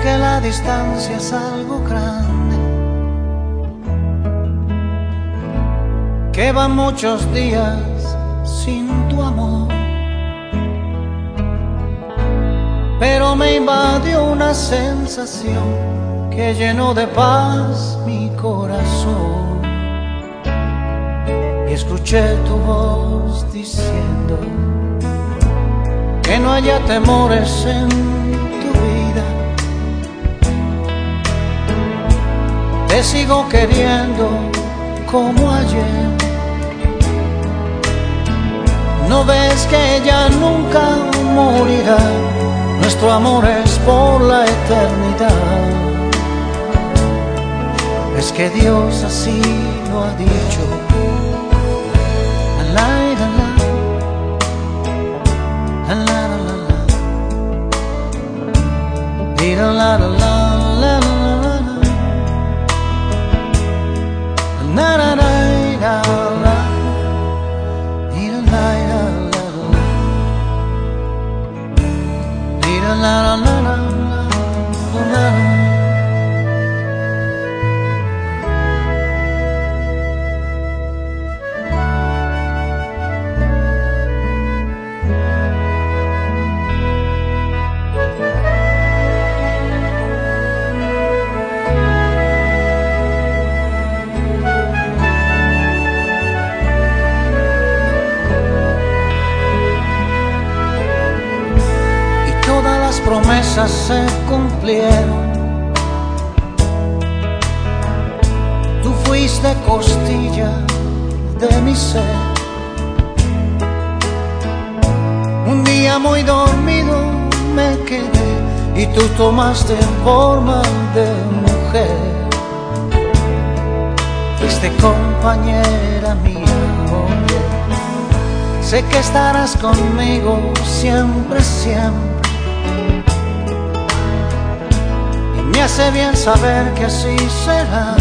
que la distancia es algo grande, que van muchos días sin tu amor, pero me invadió una sensación que llenó de paz mi corazón. Y escuché tu voz diciendo que no haya temores en tu vida. Te sigo queriendo como ayer. ¿No ves que ella nunca morirá? Nuestro amor es por la eternidad. Es que Dios así lo ha dicho. La la la, la la la la, la la la la, la la la la. La la la la la la. Promesas se cumplieron. Tú fuiste costilla de mi ser. Un día muy dormido me quedé y tú tomaste forma de mujer. Fuiste compañera mía, oye. Sé que estarás conmigo siempre, siempre. Me hace bien saber que así será.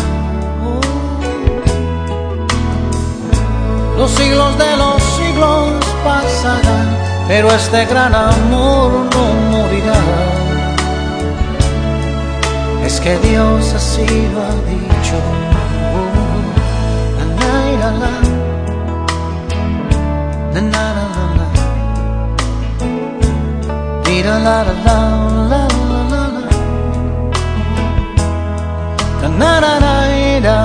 Los siglos de los siglos pasarán, pero este gran amor no morirá. Es que Dios así lo ha dicho. La la la, la la la, la la la la. Na na na na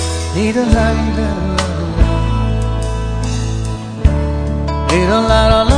na na na na na.